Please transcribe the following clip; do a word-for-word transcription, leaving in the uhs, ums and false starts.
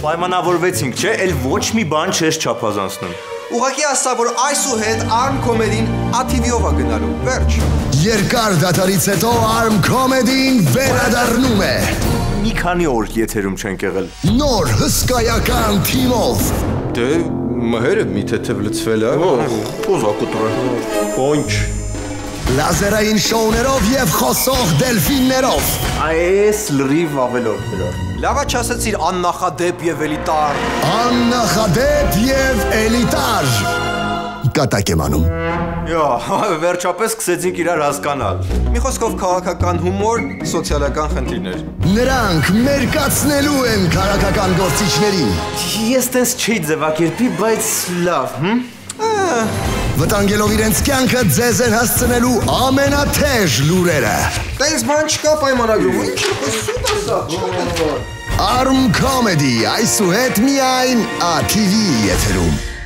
Պայմանավորվեցինք, չէ, էլ ոչ մի բան չես չափազանցնում։ Ուղղակի ասա, որ այսուհետ Arm Comedy-ն A T V-ով է գնալու, վերջ։ Երկար դատարից հետո Arm Comedy-ն վերադառնում է։ Մի քանի օր եթերում չենք եղել։ Նոր հսկայական թիմով։ Դե մհերը մի թեթև լցվել է։ Պոզակուտռը։ Պոնչ։ Լազերային շոուներով եւ խոսող դելֆիններով։ Այս լրիվ ավելորդ դրար։ Լավա չասեցիր աննախադեպ եւ էլիտար։ Աննախադեպ եւ էլիտար։ Կատակ եմ անում։ Յա, վերջապես սկսեցինք իրար հասկանալ։ Մի խոսքով քաղաքական հումոր, սոցիալական խնդիրներ։ Նրանք մերկացնելու են քաղաքական գործիչներին։ Ես տես չի ձևակերպի, բայց լավ, հմ։ Վտանգելով իրենց կյանքը ձեզ են հասցնելու ամենաթեժ լուրերը։ Տես բան չկա պայմանագրում, ինչ խոսում ես սա։ Arm Comedy այսուհետ միայն A T V եթերում։